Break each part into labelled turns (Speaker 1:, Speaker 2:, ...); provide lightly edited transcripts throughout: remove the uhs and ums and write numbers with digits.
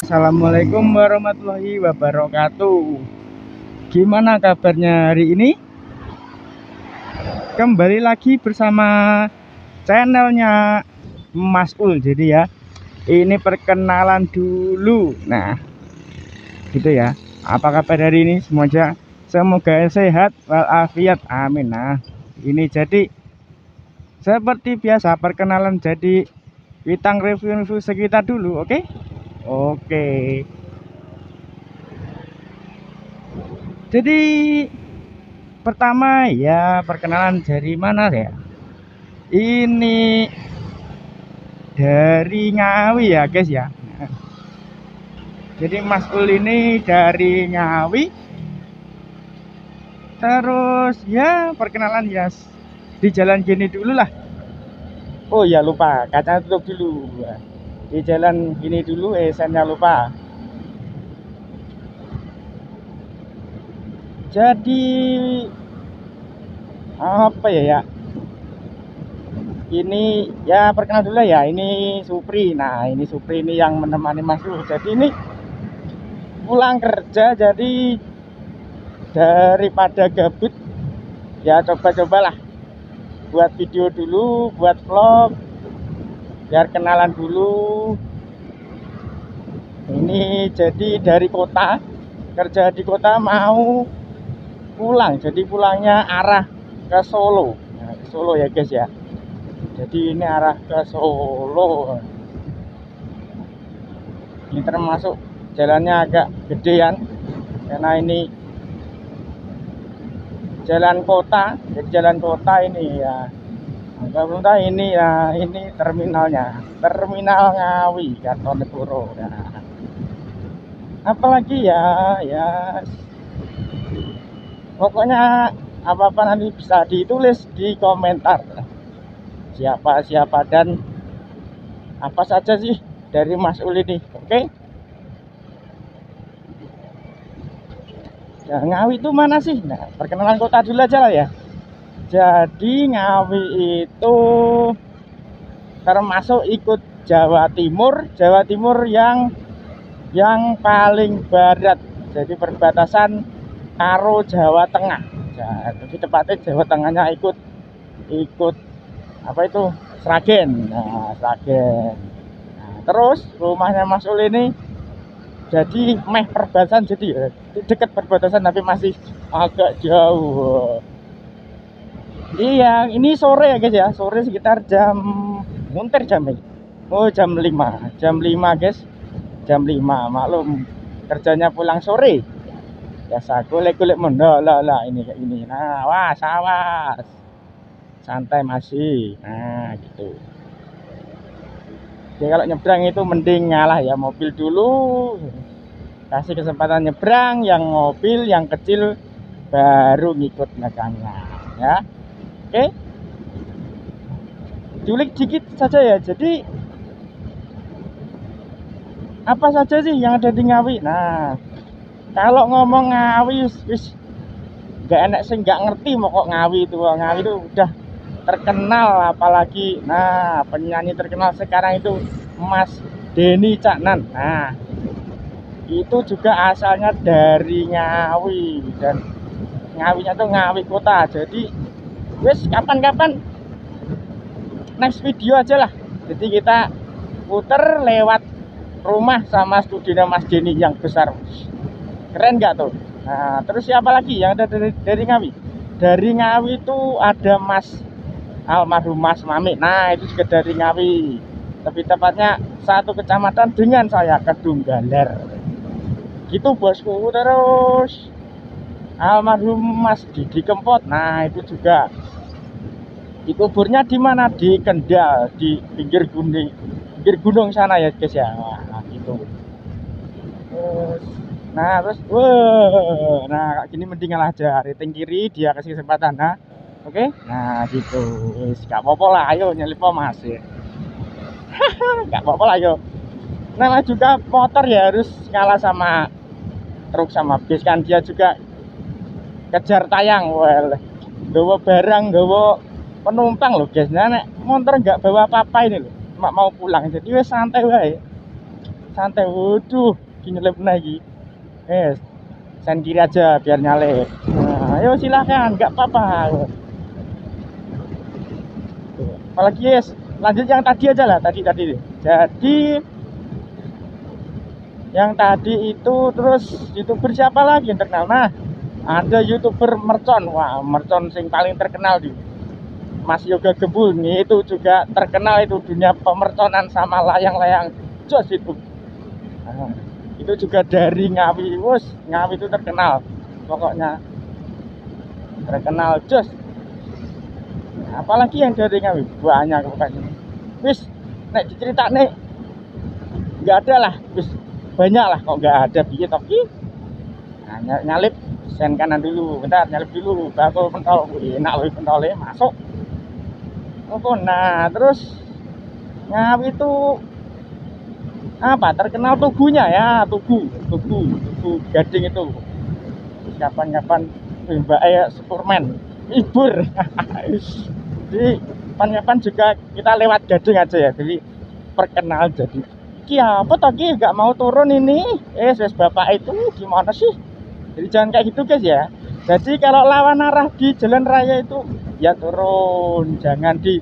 Speaker 1: Assalamualaikum warahmatullahi wabarakatuh. Gimana kabarnya hari ini? Kembali lagi bersama channelnya Mas Ul. Jadi ya, ini perkenalan dulu. Nah, gitu ya. Apa kabar hari ini? Semoga sehat walafiat. Amin. Nah, ini jadi seperti biasa perkenalan, jadi kita review sekitar dulu, oke? Oke. Jadi pertama ya perkenalan dari mana ya? Ini dari Ngawi ya guys ya. Jadi Mas Ul ini dari Ngawi. Terus ya perkenalan ya di jalan gini dulu lah. Oh ya lupa, kaca tutup dulu. Di jalan gini dulu, sennya lupa. Jadi apa ya? Ini ya perkenalan dulu ya. Ini Supri. Nah, ini Supri ini yang menemani Mas Ul. Jadi ini pulang kerja, jadi daripada gabut ya coba-cobalah buat video dulu, buat vlog, biar kenalan dulu. Ini jadi dari kota, kerja di kota mau pulang, jadi pulangnya arah ke Solo. Nah, ke Solo ya guys ya. Jadi ini arah ke Solo. Ini termasuk jalannya agak gedean karena ini jalan kota. Jadi jalan kota ini ya. Entah ini ya, ini terminalnya, Terminal Ngawi Kartonegoro. Nah, apalagi ya, pokoknya apa-apa nanti bisa ditulis di komentar. Siapa dan apa saja sih dari Mas Ul ini, oke? Ya, Ngawi itu mana sih? Nah, perkenalan kota dulu aja lah ya. Jadi Ngawi itu termasuk ikut Jawa Timur yang paling barat. Jadi perbatasan karo Jawa Tengah. Ya, lebih tepatnya Jawa Tengahnya ikut apa itu? Sragen. Nah, Sragen. Nah, terus rumahnya Mas Ul ini jadi perbatasan, jadi dekat perbatasan tapi masih agak jauh. Iya, ini sore ya guys ya, sore sekitar jam munter jam ini. Oh jam 5 guys, jam 5 maklum kerjanya pulang sore. Biasa golek-golek lah ini kayak ini. Nah, was awas, santai masih. Nah gitu. Jadi kalau nyebrang itu mending ngalah ya, mobil dulu, kasih kesempatan nyebrang, yang mobil yang kecil baru ngikut belakangnya ya. Oke, culik dikit saja ya. Jadi apa saja sih yang ada di Ngawi? Nah, kalau ngomong Ngawi wis nggak enak sih, nggak ngerti mau kok Ngawi itu udah terkenal, apalagi nah penyanyi terkenal sekarang itu Mas Denny Caknan. Nah, itu juga asalnya dari Ngawi dan Ngawinya tuh Ngawi kota. Jadi wes kapan-kapan next video aja lah. Jadi kita puter lewat rumah sama studio Mas Denny yang besar. Keren nggak tuh? Nah, terus siapa lagi yang ada dari Ngawi? Dari Ngawi itu ada almarhum Mas Mami. Nah, itu juga dari Ngawi. Lebih tepatnya satu kecamatan dengan saya, Kedunggalar. Gitu bosku. Terus almarhum Mas Didi Kempot. Nah, itu juga dikuburnya di mana? Di Kendal, di pinggir gunung sana ya guys ya. Nah, gitu. Terus nah kayak gini mending ngalah aja, rating kiri, dia kasih kesempatan. Nah, oke. Nah, gitu. Wis gak apa-apa lah, ayo nyelip Mas ya. Gak apa-apa lah ayo. Nah, juga motor ya harus ngalah sama truk sama bis kan, dia juga kejar tayang. Well, gawa barang, gawa penumpang loh guys. Nah, nek motor nggak bawa apa-apa ini loh, mau pulang, jadi wes santai wae. santai. Waduh, gini nyelip lagi. Sen kiri aja biar nyalip. Nah, ayo silakan, nggak apa-apa. Apalagi yes, lanjut yang tadi aja lah, tadi. Jadi yang tadi itu terus YouTuber siapa lagi yang terkenal? Nah, ada YouTuber mercon. Wah, mercon sing paling terkenal di Mas Yoga Gembul nih, itu juga terkenal itu dunia pemerconan sama layang-layang jos itu. Nah, itu juga dari Ngawi. Ngawi itu terkenal. Pokoknya terkenal jos. Apalagi yang dari Ngawi banyak pokoknya. Nek dicerita nih nggak ada lah. Banyak lah kok nggak ada biye tapi nah, nyalip sen kanan dulu, bentar nyalip dulu baru pentol. Enak loh pentolnya masuk. Nah terus Ngawi itu apa terkenal tugunya ya, tugu gading itu. Kapan-kapan Mbak Superman hibur. Jadi kapan-kapan juga kita lewat gading aja ya, jadi perkenal. Jadi apa tadi nggak mau turun ini wes bapak itu gimana sih, jadi jangan kayak gitu guys ya. Jadi kalau lawan arah di jalan raya itu ya turun, jangan di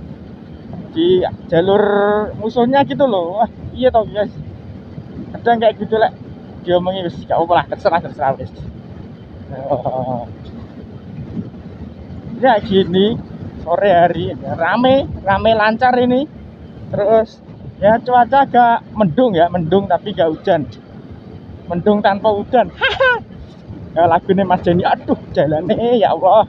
Speaker 1: jalur musuhnya gitu loh. Wah iya tau guys, kadang kayak gitu lah diomongin wis gak apa lah, terserah wis. Ya gini sore hari rame lancar ini. Terus ya cuaca agak mendung tapi gak hujan, mendung tanpa hujan. Ya, lagunya Mas Jenny, aduh jalannya ya Allah.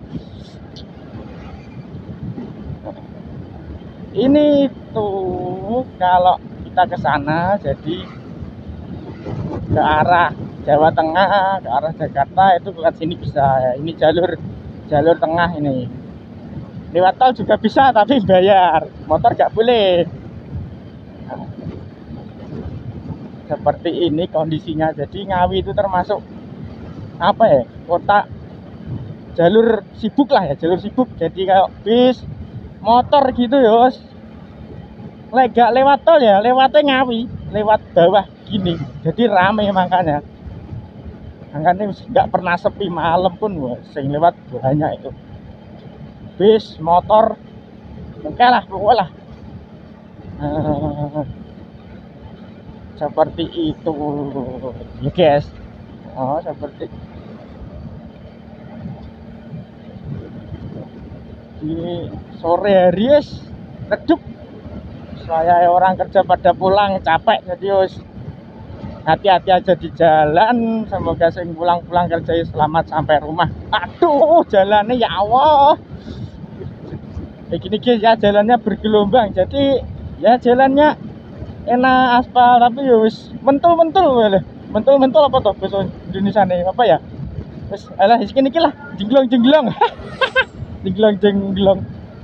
Speaker 1: Ini tuh kalau kita ke sana jadi ke arah Jawa Tengah, ke arah Jakarta itu ke sini bisa ya. Ini jalur tengah ini. Lewat tol juga bisa tapi bayar, motor gak boleh. Seperti ini kondisinya. Jadi Ngawi itu termasuk apa ya, kota jalur sibuk lah ya, jalur sibuk. Jadi kayak bis motor gitu ya, gak lewat tol ya lewatnya Ngawi, lewat bawah gini, jadi rame. makanya nggak pernah sepi malam pun. Sing lewat banyak itu bis motor oke lah pokoknya. Seperti itu ya guys. Seperti di sore hari yes, redup. Saya orang kerja pada pulang capek, jadi hati-hati aja di jalan. Semoga sing pulang kerja selamat sampai rumah. Aduh jalannya ya Allah kayak gini guys ya, jalannya bergelombang. Jadi ya jalannya enak aspal tapi ya wis mentul apa toh bahasa Indonesia nih apa ya, wis alah iki lah jenglong jenglong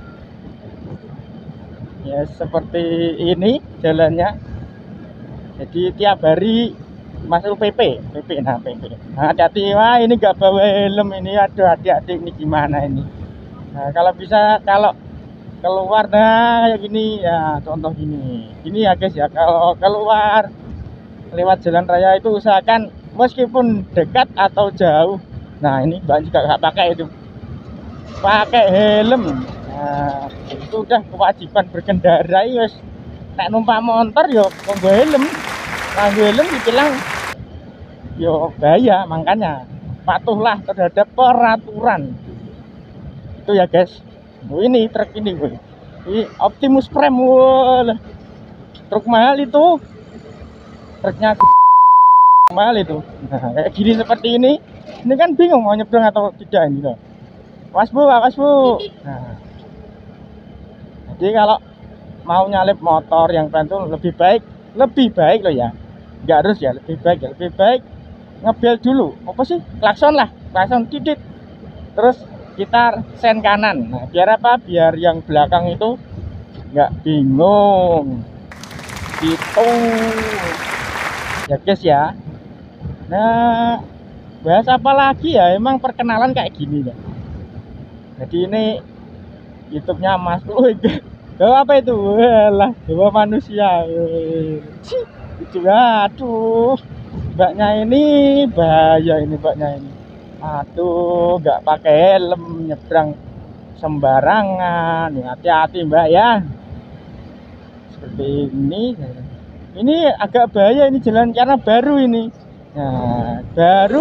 Speaker 1: ya. Seperti ini jalannya. Jadi tiap hari masuk PP. Nah hati-hati, wah ini gak bawa helm ini, aduh adik-adik ini gimana ini. Nah kalau bisa kalau keluar kayak gini ya, contoh gini ya guys ya, kalau keluar lewat jalan raya itu usahakan meskipun dekat atau jauh. Nah ini Mbak juga nggak pakai helm. Nah itu udah kewajiban berkendara ya. Nek numpak motor yo nganggo helm dibilang yo bahaya. Makanya patuhlah terhadap peraturan itu ya guys. Ini truk ini Optimus Prime, truk mahal itu, truknya mahal itu. Nah, kayak gini seperti ini kan bingung mau nyebrang atau tidak ini loh. Awas bu. Nah, jadi kalau mau nyalip motor yang bantu lebih baik loh ya, nggak harus ya, lebih baik ngebel dulu. Apa sih, klakson titit, terus kita sen kanan. Nah biar apa, biar yang belakang itu nggak bingung gitu ya guys ya. Nah bahas apa lagi ya, emang perkenalan kayak gini ya. Jadi ini YouTube-nya Mas. Bawa apa itu? Walah, bawa manusia. Aduh, mbaknya ini bahaya ini mbaknya ini. Aduh, nggak pakai helm nyebrang sembarangan. Nih, hati-hati mbak ya. Seperti ini agak bahaya ini jalan karena baru ini. Nah, baru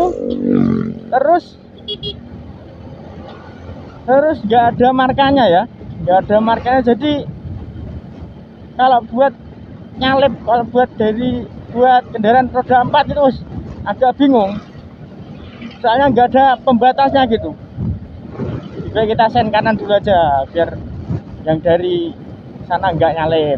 Speaker 1: terus nggak ada markanya ya, nggak ada markanya. Jadi kalau buat nyalip, kalau buat kendaraan roda 4 itu agak bingung, soalnya nggak ada pembatasnya gitu. Jadi kita sen kanan dulu aja biar yang dari sana nggak nyalip.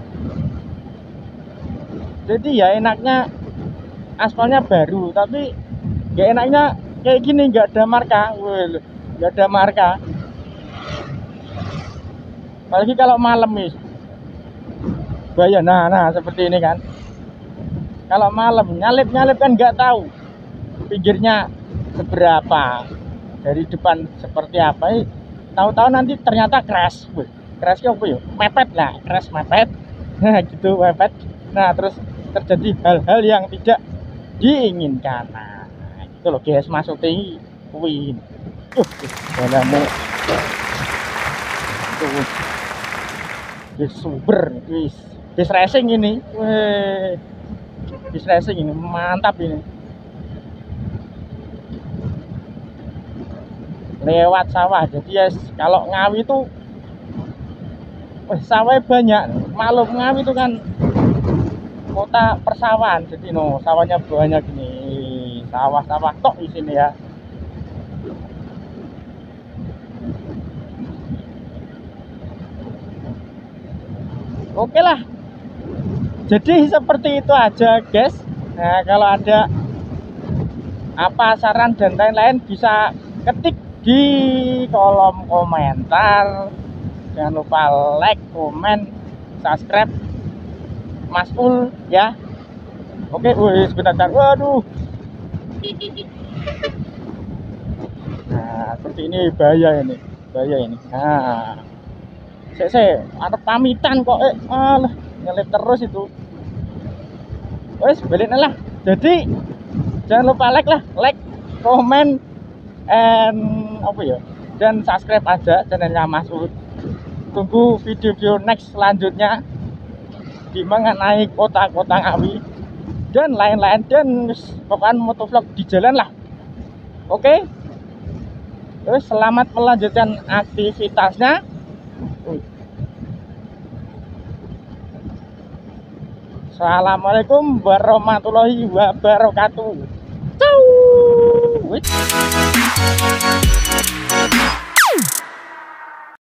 Speaker 1: Jadi ya enaknya aspalnya baru, tapi nggak enaknya kayak gini, nggak ada marka. Wih, nggak ada marka. Apalagi kalau malam nih, bahaya. Nah seperti ini kan. Kalau malam nyalip kan nggak tahu pinggirnya seberapa, dari depan seperti apa. Tahu-tahu nanti ternyata crash. Wih, crashnya apa ya? Mepet lah, crash mepet. Nah gitu, mepet. Nah terus terjadi hal-hal yang tidak diinginkan. Nah itu loh guys, masuk tinggi. Wih, dalammu tuh super, bis racing ini. Wih, bis racing ini mantap ini. Lewat sawah, jadi ya kalau Ngawi itu sawah banyak. Maklum Ngawi itu kan kota persawahan, jadi sawahnya banyak ini. Sawah-sawah tok di sini ya. Oke lah, jadi seperti itu aja guys. Nah kalau ada apa saran dan lain-lain bisa ketik di kolom komentar. Jangan lupa like, komen, subscribe Mas Ul ya. Oke, wih sebentar. Waduh. Nah seperti ini bahaya ini. Nah saya ada pamitan kok, alah nyelip terus itu. Wes baliknya lah. Jadi jangan lupa like, komen, and apa ya, dan subscribe aja channelnya Mas Ud. Tunggu video-video next selanjutnya di mengenai kota-kota Ngawi dan lain-lain, dan pokoknya motovlog di jalan lah. Oke, terus selamat melanjutkan aktivitasnya. Assalamualaikum warahmatullahi wabarakatuh. Ciao.